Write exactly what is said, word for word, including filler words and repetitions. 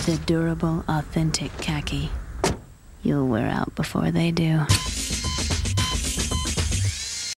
The durable, authentic khaki. You'll wear out before they do.